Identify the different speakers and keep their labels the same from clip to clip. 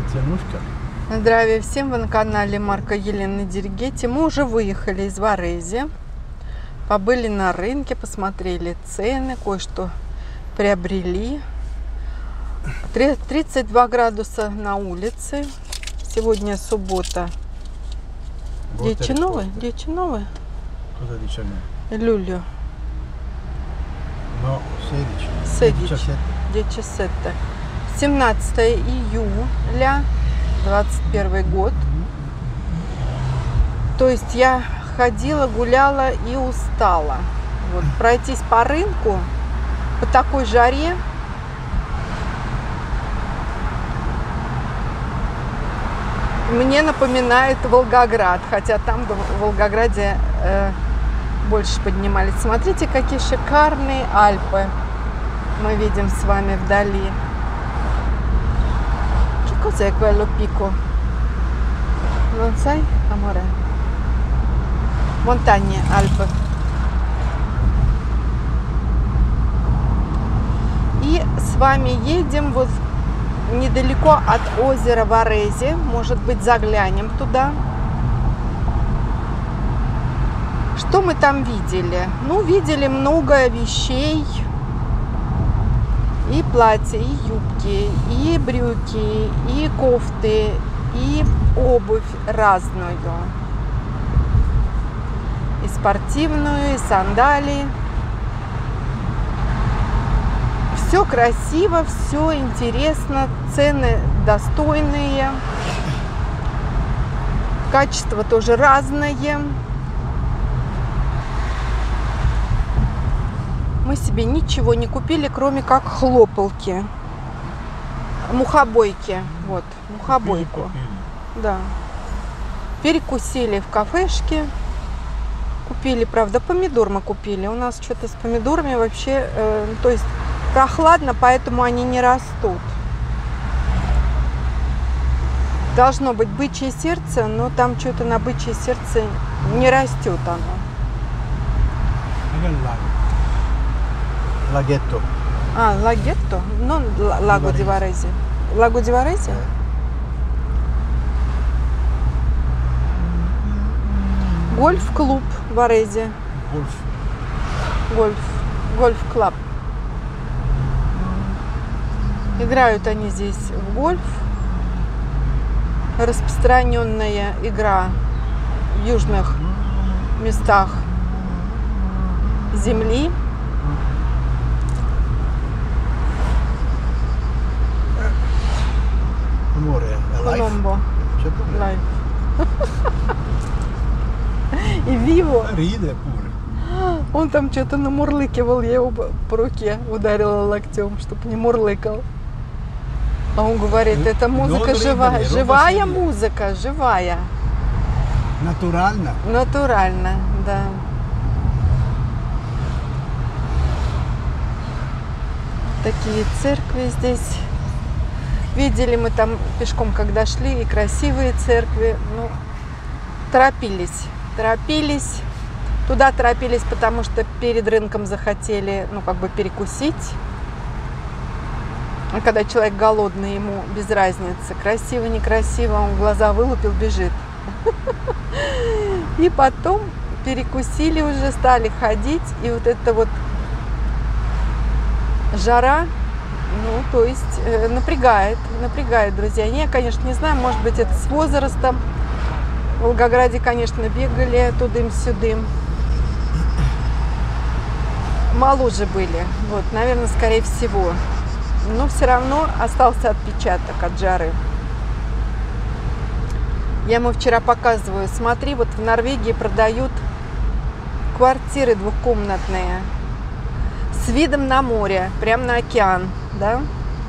Speaker 1: Здравия всем, вы на канале Марка Елены Диригетти. Мы уже выехали из Варези, побыли на рынке, посмотрели цены, кое-что приобрели. 32 градуса на улице. Сегодня суббота. 19? 19?
Speaker 2: Cosa 19?
Speaker 1: Luglio.
Speaker 2: No, 16.
Speaker 1: 17. 17 июля 21 год. То есть я ходила, гуляла и устала. Вот, пройтись по рынку по такой жаре. Мне напоминает Волгоград, хотя там в Волгограде больше поднимались. Смотрите, какие шикарные Альпы мы видим с вами вдали. Che cos'è quello picco? Non sai, amore? Montagne, Альпы. И с вами едем вот недалеко от озера Варези. Может быть, заглянем туда. Что мы там видели? Ну, видели много вещей. И платья, и юбки, и брюки, и кофты, и обувь разную. И спортивную, и сандалии. Все красиво, все интересно, цены достойные. Качество тоже разное. Мы себе ничего не купили, кроме как хлопалки. Мухобойки. Вот, мухобойку. Да. Перекусили в кафешке. Купили, правда, помидор мы купили. У нас что-то с помидорами вообще, то есть прохладно, поэтому они не растут. Должно быть бычье сердце, но там что-то на бычье сердце не растет оно.
Speaker 2: Laghetto.
Speaker 1: А, Лагетто? Ну, Лаго ди Варези. Лаго ди Варези? Гольф-клуб Варези. Гольф-клаб. Играют они здесь в гольф. Распространенная игра в южных местах земли. Коломбо. Лайф. И Виво. Он там что-то намурлыкивал, я его по руке ударила локтем, чтобы не мурлыкал. А он говорит, это музыка живая. Живая музыка, живая.
Speaker 2: Натурально?
Speaker 1: Натурально, да. Такие церкви здесь. Видели мы там пешком, когда шли, и красивые церкви. Ну, торопились. Туда торопились, потому что перед рынком захотели, ну, как бы перекусить. А когда человек голодный, ему без разницы, красиво, некрасиво, он глаза вылупил, бежит. И потом перекусили уже, стали ходить, и вот это вот жара, ну, то есть напрягает, друзья. Я, конечно, не знаю, может быть, это с возрастом. В Волгограде, конечно, бегали тудым-сюдым. Моложе были, вот, наверное, скорее всего. Но все равно остался отпечаток от жары. Я ему вчера показываю. Смотри, вот в Норвегии продают квартиры двухкомнатные с видом на море, прям на океан, да?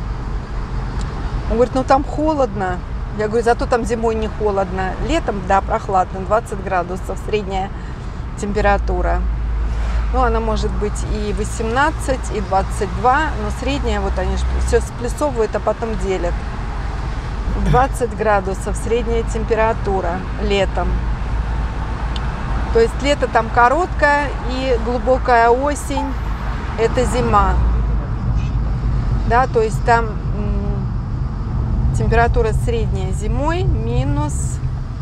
Speaker 1: Он говорит, ну там холодно. Я говорю, зато там зимой не холодно. Летом, да, прохладно, 20 градусов средняя температура. Ну, она может быть и 18, и 22, но средняя, вот они все сплюсовывают, а потом делят. 20 градусов средняя температура летом. То есть лето там короткое и глубокая осень – это зима. Да, то есть там температура средняя зимой минус,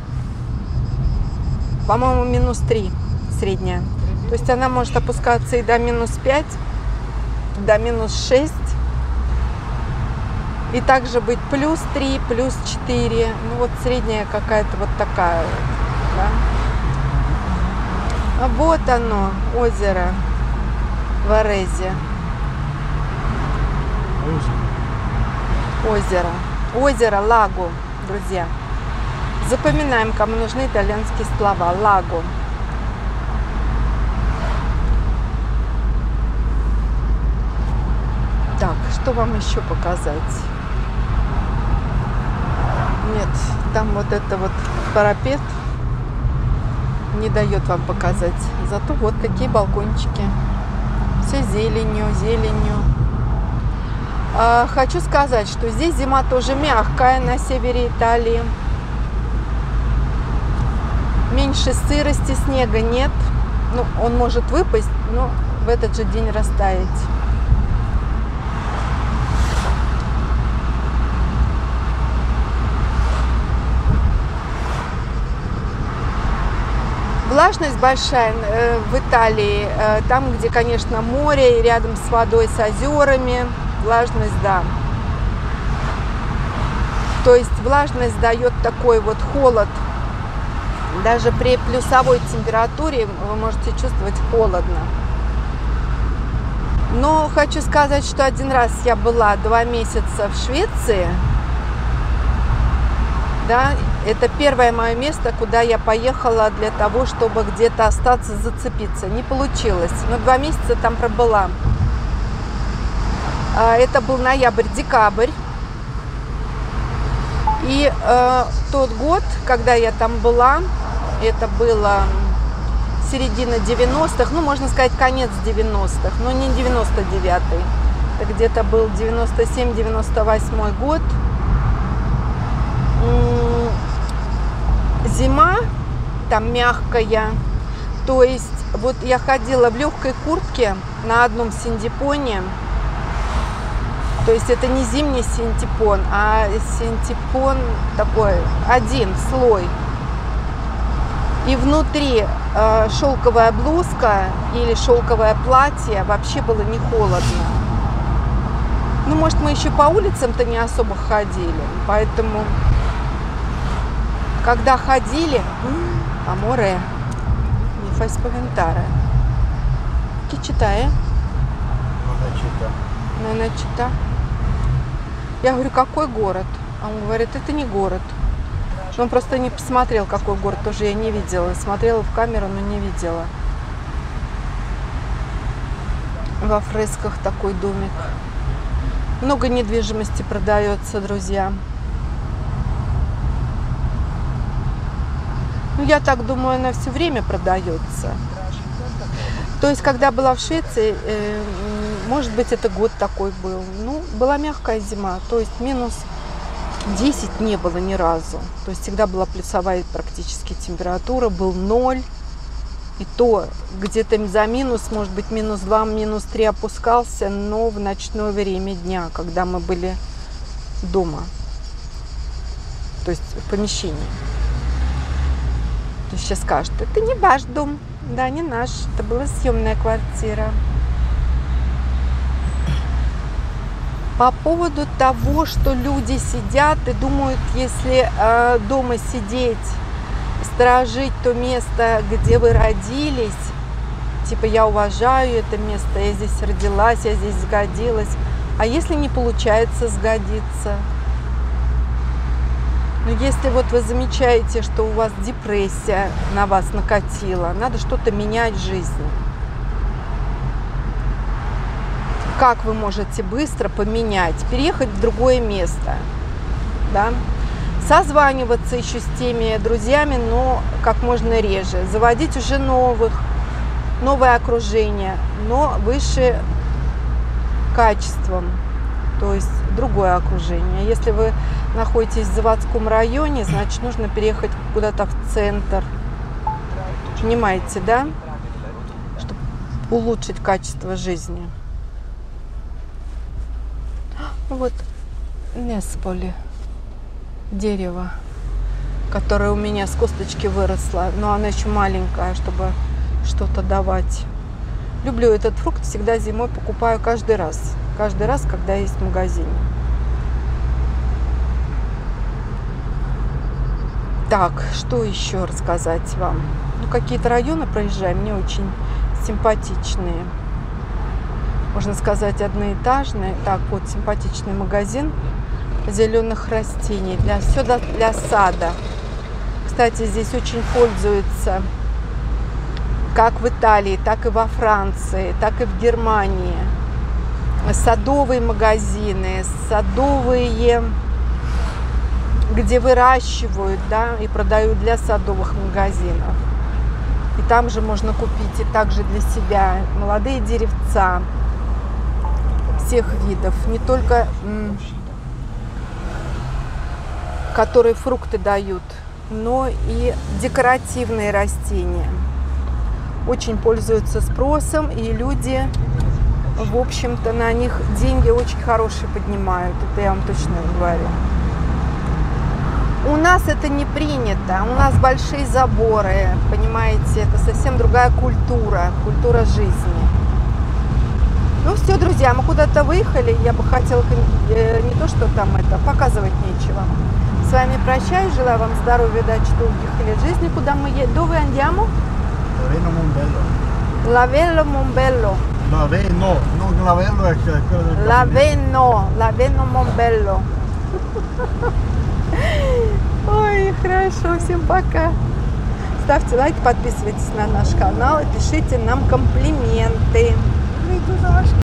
Speaker 1: по-моему, минус 3 средняя. То есть она может опускаться и до минус 5, до минус 6. И также быть плюс 3, плюс 4. Ну вот средняя какая-то вот такая вот. Да? А вот оно, озеро Варезе. Озеро, лагу, друзья. Запоминаем, кому нужны итальянские слова. Лагу. Так, что вам еще показать? Нет, там вот это вот парапет не дает вам показать. Зато вот такие балкончики. Все зеленью, зеленью. Хочу сказать, что здесь зима тоже мягкая на севере Италии. Меньше сырости, снега нет. Ну, он может выпасть, но в этот же день растаять. Влажность большая в Италии, там, где, конечно, море, и рядом с водой, с озерами, влажность, да. То есть влажность дает такой вот холод. Даже при плюсовой температуре вы можете чувствовать холодно. Но хочу сказать, что один раз я была 2 месяца в Швеции. Да, это первое мое место, куда я поехала для того, чтобы где-то остаться, зацепиться. Не получилось, но 2 месяца там пробыла. Это был ноябрь-декабрь. И тот год, когда я там была, это было середина 90-х, ну, можно сказать, конец 90-х, но не 99-й. Это где-то был 97-98 год. Зима там мягкая, то есть вот я ходила в легкой куртке на одном синтепоне, то есть это не зимний синтепон, а синтепон такой, один слой, и внутри шелковая блузка или шелковое платье, вообще было не холодно. Ну, может, мы еще по улицам-то не особо ходили, поэтому... Когда ходили, аморе, не fai spaventare. Chi читает? Non è città. Я говорю, какой город? А он говорит, это не город. Он просто не посмотрел, какой город, тоже я не видела. Смотрела в камеру, но не видела. Во фресках такой домик. Много недвижимости продается, друзья. Ну, я так думаю, она все время продается. То есть, когда была в Швеции, может быть, это год такой был. Ну, была мягкая зима, то есть минус 10 не было ни разу. То есть всегда была плюсовая практически температура, был 0. И то где-то за минус, может быть, минус 2, минус 3 опускался, но в ночное время дня, когда мы были дома. То есть в помещении. То есть сейчас скажут, это не ваш дом. Да, не наш. Это была съемная квартира. По поводу того, что люди сидят и думают, если дома сидеть, сторожить то место, где вы родились, типа я уважаю это место, я здесь родилась, я здесь сгодилась. А если не получается сгодиться? Но если вот вы замечаете, что у вас депрессия на вас накатила, надо что-то менять в жизни. Как вы можете быстро поменять, переехать в другое место, да? Созваниваться еще с теми друзьями, но как можно реже, заводить уже новое окружение, но выше качеством, то есть другое окружение. Если вы находитесь в заводском районе, значит, нужно переехать куда-то в центр. Понимаете, да? Чтобы улучшить качество жизни. Вот Несполи. дерево, которое у меня с косточки выросло, но она еще маленькая, чтобы что-то давать. Люблю этот фрукт, всегда зимой покупаю каждый раз, когда есть в магазине. Так, что еще рассказать вам? Ну, какие-то районы проезжаем, мне очень симпатичные. Можно сказать, одноэтажные. Так, вот симпатичный магазин зеленых растений. Все для сада. Кстати, здесь очень пользуются как в Италии, так и во Франции, так и в Германии. Садовые магазины, садовые, где выращивают, да, и продают для садовых магазинов. И там же можно купить и также для себя молодые деревца всех видов, не только которые фрукты дают, но и декоративные растения. Очень пользуются спросом, и люди, в общем-то, на них деньги очень хорошие поднимают. Это я вам точно говорю. У нас это не принято, у нас большие заборы, понимаете, это совсем другая культура жизни. Ну все, друзья, мы куда-то выехали, я бы хотела не то, что там это, показывать нечего. С вами прощаюсь, желаю вам здоровья, удачи, долгих лет жизни. Куда мы едем? Dove andiamo?
Speaker 2: Laveno Mombello.
Speaker 1: Laveno Mombello.
Speaker 2: Laveno, non Lavello è quello del
Speaker 1: Laveno Mombello. Ой, хорошо, всем пока. Ставьте лайк, подписывайтесь на наш канал и пишите нам комплименты.